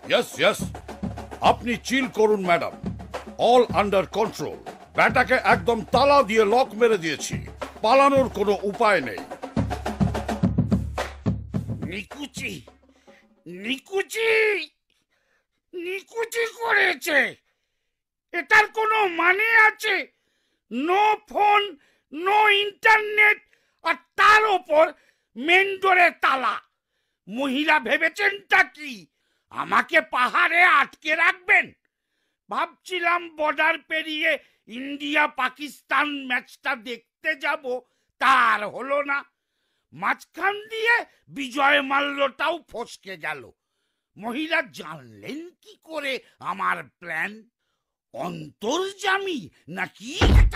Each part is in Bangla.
ইয়েস ইয়েস, আপনি চিল করুন ম্যাডাম, অল আন্ডার কন্ট্রোল। ব্যাটাকে একদম তালা দিয়ে লক মেরে দিয়েছি, পালানোর কোনো উপায় নেই। নিকুচি নিকুচি নিকুচি করেছে, এটার কোনো মানে আছে? নো ফোন, নো ইন্টারনেট, আর তার ওপর মেন ডোরে তালা। মহিলা ভেবেছেনটা কি আমাকে পাহাড়ে আটকে রাখবেন? ভাবছিলাম বর্ডার পেরিয়ে ইন্ডিয়া পাকিস্তান ম্যাচটা দেখতে যাব, তার হলো না। মাঝখান দিয়ে বিজয় মাল্যটাও ফসকে গেল। মহিলা জানলেন কি করে আমার প্ল্যান? অন্তর্যামী নাকি?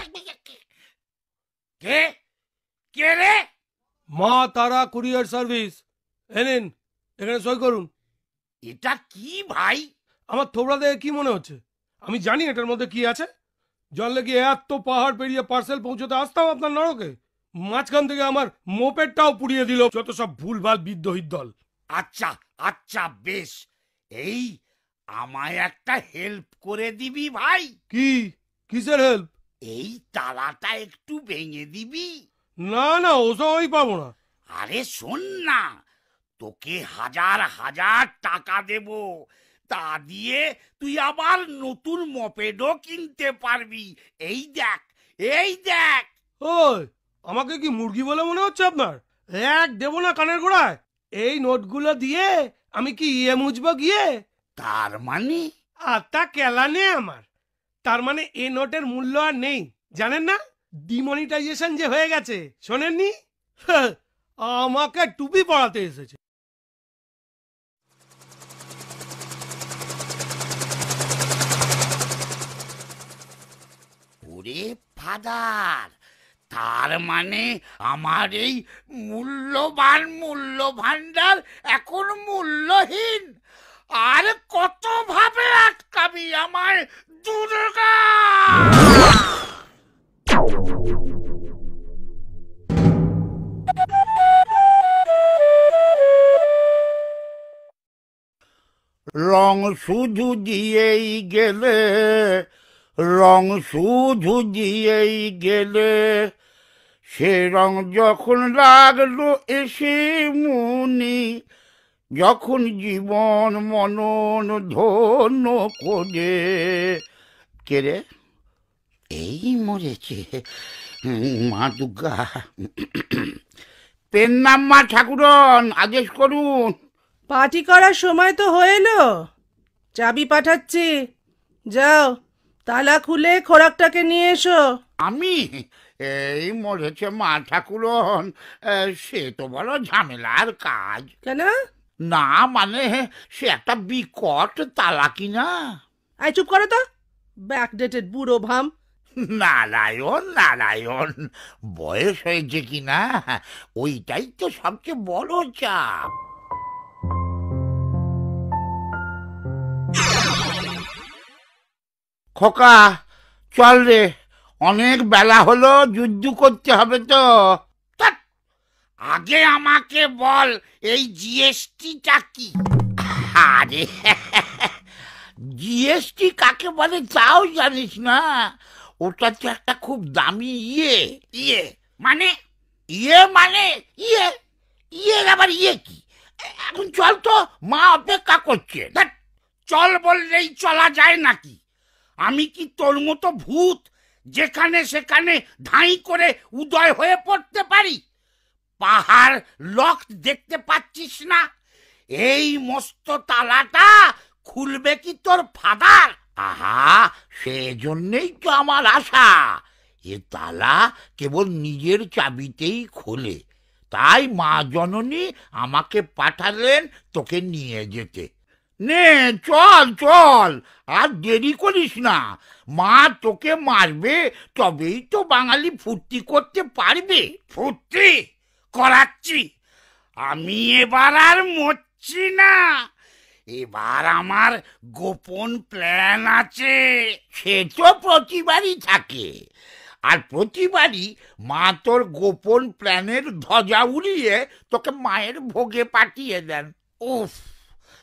কে কে রে? মা তারা কুরিয়ার সার্ভিস। এনেন, এখানে সই করুন। এটা কি ভাই? আমার থোবড়া দেখে কি মনে হচ্ছে? আমি জানি এটার মধ্যে কি আছে। জানলে কি এত পাহাড় পেরিয়ে পার্সেল পৌঁছতে আসতাম আপনার নরকে? মাঝখান থেকে আমার মোপেডটাও পুড়িয়ে দিল, যত সব ভুলভাল বিদ্রোহীর দল। আচ্ছা আচ্ছা বেশ, এই আমায় একটা হেল্প করে দিবি ভাই? কি? কিসের হেল্প? এই তালাটা একটু ভেঙে দিবি? না না, ওসব আমি পাবো না। আরে শোন না, তোকে হাজার হাজার টাকা দেব, তা দিয়ে তুই আবার নতুন মপেডও কিনতে পারবি। এই দেখ, এই দেখ। ওই, আমাকে কি মুরগি বলে মনে হচ্ছে আপনার? এক দেবো না কানের গোড়ায়। এই নোটগুলো দিয়ে আমি কি ইয়ে মুছবো গিয়ে? তার মানে? আত্মা কেলা নেই আমার। তার মানে এই নোটের মূল্য আর নেই, জানেন না? ডিমনিটাইজেশন যে হয়ে গেছে, শোনেননি? আমাকে টুপি পড়াতে এসেছে। ওরে ফাদার, তার মানে আমার এই মূল্যবান মূল্য ভান্ডার এখন মূল্যহীন। আর কত ভাবে আটকাবি আমায় দুর্গা? রং শুধু দিয়েই গেলে, রং শুধু দিয়েই গেলে, সে রং যখন লাগলো এসে মুনি, যখন জীবন মনন ধন্য করে। কে রে? এই মরেছে মা দুর্গা। পেন নাম মা ঠাকুরন, আদেশ করুন। পার্টি করার সময় তো হয়ে এলো, চাবি পাঠাচ্ছি, যাও তালা খুলে খোরাকটাকে নিয়ে এসো। আমি? এই মরেছে মা ঠাকুরন, সে তো বড় ঝামেলার কাজ। কেন? না মানে সে একটা বিকট তালা কিনা। আই চুপ করো তো, ব্যাকডেটেড বুড়ো ভাম। নারায়ণ নারায়ণ, বয়স হয়েছে কিনা ওইটাই তো সবচেয়ে বড় চাপ। খোকা চল রে, অনেক বেলা হলো, যুদ্ধ করতে হবে তো। আগে আমাকে বল এই জিএসটিটা কি? আরে জিএসটি কাকে বলে তাও জানিস না? ওটা তো একটা খুব দামি ইয়ে। ইয়ে মানে? ইয়ে মানে ইয়ে, ইয়ে আবার ইয়ে কি? এখন চল তো, মা অপেক্ষা করছে। চল বললেই চলা যায় নাকি? আমি কি তোর মতো ভূত যেখানে সেখানে ধাই করে উদয় হয়ে পড়তে পারি? পাহাড় লক দেখতে পাচ্ছিস না? এই মস্ত তালাটা খুলবে কি তোর ফাদার? আহা, সেজন্যই তো আমার আশা। এ তালা কেবল নিজের চাবিতেই খোলে, তাই মা জননী আমাকে পাঠালেন তোকে নিয়ে যেতে। নে চল চল, আর দেরি করিস না। মা তোকে মারবে, তবেই তো বাঙালি ফুর্তি করতে পারবে। ফুর্তি করাচ্ছি আমি, এবার আর মরছি না। এবার আমার গোপন প্ল্যান আছে। সে তো প্রতিবারই থাকে, আর প্রতিবারই মা তোর গোপন প্ল্যানের ধ্বজা উড়িয়ে তোকে মায়ের ভোগে পাঠিয়ে দেন। উফ,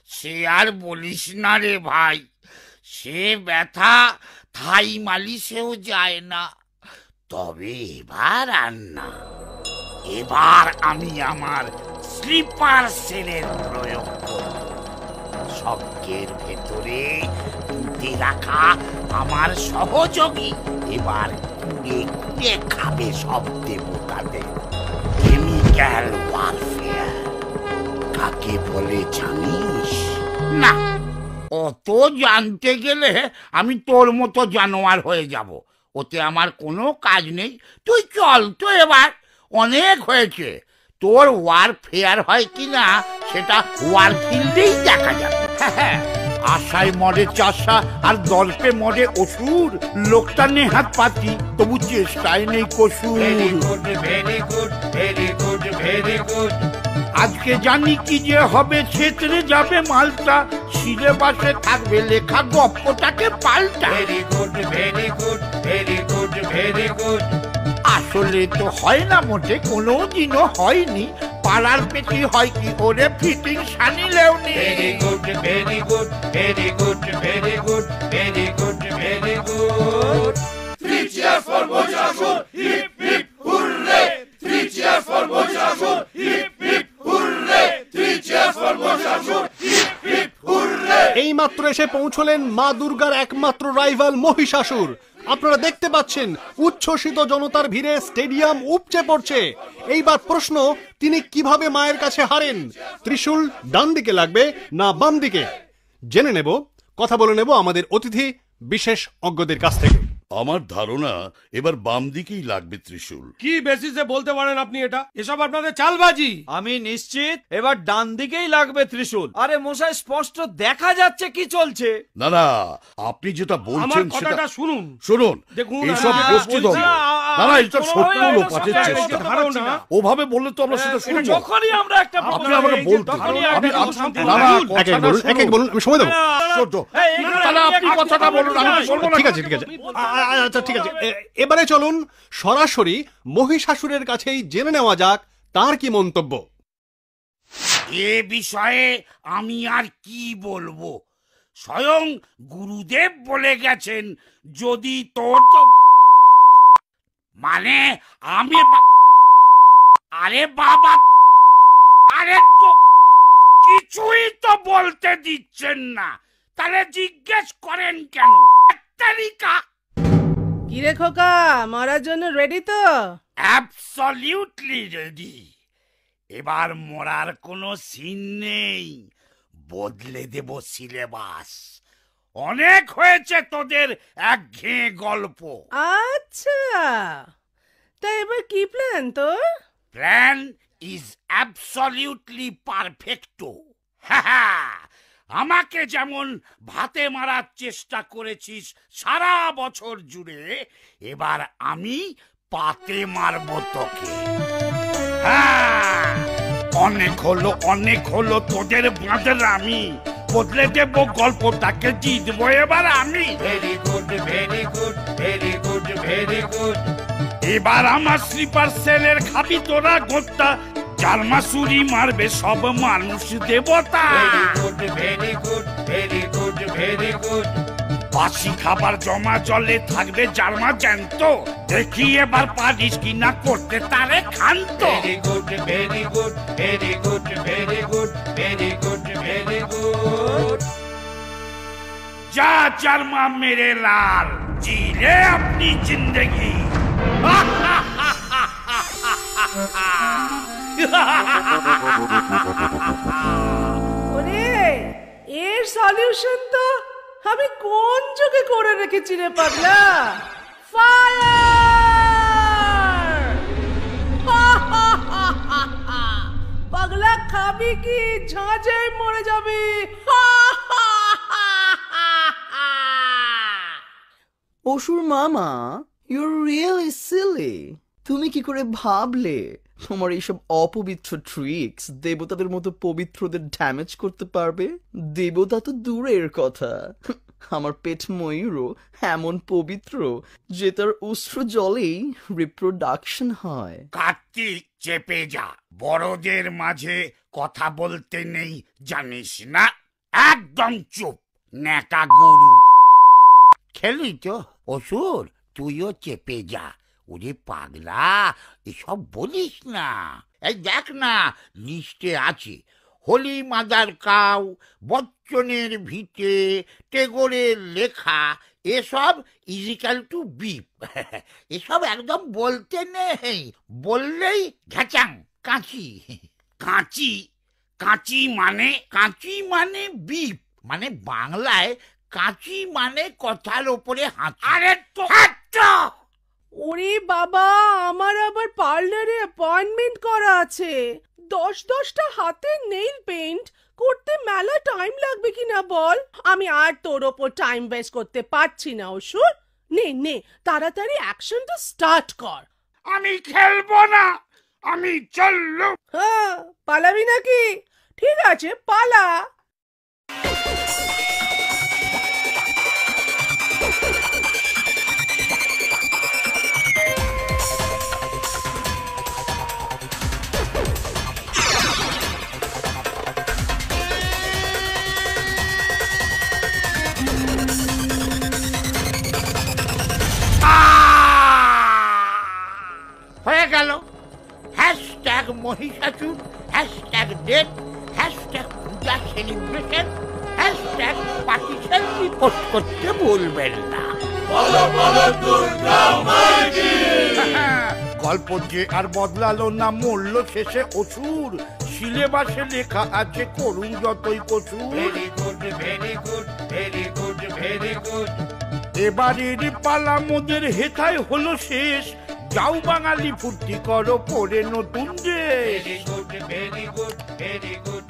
সে আর বলিস না রে ভাই, সে ব্যথা থাই মালিশেও যায় না। তবে এবার আর না, এবার আমি আমার স্লিপার সেলের প্রয়োগ করব। স্বর্গের ভেতরে পুঁতে রাখা আমার সহযোগী এবার কুড়ে কুড়ে খাবে সব দেবতাদের। কেমিক্যাল ওয়ারফেয়ার কাকে বলে জানিস? না, অত জানতে গেলে আমি তোর মতো জানোয়ার হয়ে যাব, ওতে আমার কোনো কাজ নেই। তুই চল তো, এবার অনেক হয়েছে। তোর ওয়ারফেয়ার হয় কিনা সেটা ওয়ার ফিল্ডেই দেখা যাবে। আশায় মরে চাষা আর দর্পে মরে অসুর, লোকটা নেহাত পাতি তবু চেষ্টায় নেই কসুর। আজকে জানি কি যে হবে, ছেতরে যাবে মালটা, শিরে বাসে থাকবে লেখা গপ্পটাকে পাল্টা। আসলে তো হয় না মোটে, কোনো দিনও হয়নি। পাড়ার পেটি হয় কি ওরে fitting Sunny Leone. Three cheers for Mohishasur, hip hip hooray! Three cheers for Mohishasur, hip hip hooray! Three cheers for Mohishasur, hip hip hooray! এই মাত্র এসে পৌঁছলেন মা দুর্গার একমাত্র রাইভাল মহিষাসুর। আপনারা দেখতে পাচ্ছেন উচ্ছ্বসিত জনতার ভিড়ে স্টেডিয়াম উপচে পড়ছে। এইবার প্রশ্ন, তিনি কিভাবে মায়ের কাছে হারেন? ত্রিশূল ডান দিকে লাগবে না বাম দিকে? জেনে নেব, কথা বলে নেব আমাদের অতিথি বিশেষ অজ্ঞদের কাছ থেকে। আমার ধারণা এবার বাম দিকেই লাগবে ত্রিশূল। কি বেসিসে বলতে পারেন আপনি এটা? এসব আপনাদের চালবাজি। আমি নিশ্চিত এবার ডান দিকেই লাগবে ত্রিশূল। আরে মশাই, স্পষ্ট দেখা যাচ্ছে কি চলছে। না না, আপনি যেটা আমার বলছেন সেটা কথাটা শুনুন। শুনুন। দেখুন, এইসব আমি গোষ্ঠী বলছি দ্বন্দ্ব, না, না না, এটা সত্য এটা লোপাটের সত্য, চেষ্টা। এটা ধারণা। ওভাবে বললে তো আমরা সেটা শুনবো। যখনই আমরা একটা আপনি আমাকে বলতে তখনই আমি একটা না না, এক এক বলুন, এক এক বলুন, আমি সময় দেবো। ছোট তাহলে আপনি কথাটা বলুন, আমি বলবো না। ঠিক আছে, ঠিক আছে, আচ্ছা ঠিক আছে। এবারে চলুন সরাসরি মহিষাসুরের কাছেই জেনে নেওয়া যাক তার কি মন্তব্য। এ বিষয়ে আমি আর কি বলবো? স্বয়ং গুরুদেব বলে গেছেন, যদি তোর তো মানে আমি আরে বাবা, আরে তো কিছুই তো বলতে দিচ্ছেন না, তাহলে জিজ্ঞেস করেন কেন? তালিকা কিরে খোকা, মারার জন্য রেডি তো? Absolutely ready. এবার মরার কোনো সিন নেই, বদলে দেব সিলেবাস। অনেক হয়েছে তোদের একঘেয়ে গল্প। আচ্ছা, তা এবার কি প্ল্যান তোর? Plan is absolutely perfecto. আমাকে যেমন ভাতে মারার চেষ্টা করেছিস সারা বছর জুড়ে, এবার আমি পাতে মারবো তোকে। অনেক হলো তোদের বাঁদরামি, বদলে দেব গল্পটাকে, জিতবো এবার আমি। Very good, very good, very good, very good. এবার আমার স্লিপার সেলের খাবি তোরা গোটা, জারমাসুরি মারবে সব মানুষ দেবতা। Very good, very good, very good, very good. বাসি খাবার জমা জলে থাকবে জারমা জ্যান্ত, দেখি এবার পারিস কিনা করতে তারে ক্ষান্ত। Very good, very good, very good, very good, very good, very good. যা জারমা মেরে লাল, জিলে আপনি জিন্দগি। ওরে, এর সলিউশন তো আমি কোন যুগে করে রেখেছি রে পাগলা। ফায়ার! পাগলা, খাবি কি? ঝাঁঝে মরে যাবি। অসুর মামা, ইউর রিয়েলি সিলি। তুমি কি করে ভাবলে তোমার এইসব অপবিত্র ট্রিক্স দেবতাদের মতো পবিত্রদের ড্যামেজ করতে পারবে? দেবতা তো দূরের কথা, আমার পেট ময়ূরও এমন পবিত্র যে তার অশ্রু জলেই রিপ্রোডাকশন হয়। কার্তিক, চেপে যা, বড়দের মাঝে কথা বলতে নেই জানিস না? একদম চুপ, ন্যাকা গরু। খেলি তো অসুর, তুইও চেপে যা। ওরে পাগলা, এসব বলিস না। এই দেখ না, লিস্টে আছে হোলি মাদার কাউ, বচ্চনের ভিটে, টেগোরের লেখা, এসব ইজিক্যাল টু বিপ। এসব একদম বলতে নেই, বললেই ঘ্যাচাং, কাঁচি। কাঁচি? কাঁচি মানে? কাঁচি মানে বিপ, মানে বাংলায় কাঁচি মানে কথার ওপরে হাত। আরে তো ওরে বাবা, আমার আবার পার্লারে অ্যাপয়েন্টমেন্ট করা আছে। 10-10টা হাতে নেইল পেইন্ট করতে মেলা টাইম লাগবে কিনা বল। আমি আর তোর ওপর টাইম ওয়েস্ট করতে পারছি না অসুর। নে নে, তাড়াতাড়ি অ্যাকশনটা স্টার্ট কর। আমি খেলবো না, আমি চললুম। হ্যাঁ, পালাবি নাকি? ঠিক আছে, পালা। হয়ে গেল। Hashtag Mahishasur, hashtag date, hashtag puja celebration, hashtag party selfie post করতে ভুলবেন না। গল্প যে আর বদলালো না, মূল্য শেষে অসুর। সিলেবাসে লেখা আছে করুন যতই কসুর। Very good, very good, very good, very good. এবারের পালা মোদের হেথায় হলো শেষ। যাও বাঙালি, ফুর্তি করো, পড়ে নতুন দেশ। Very good, very good, very good.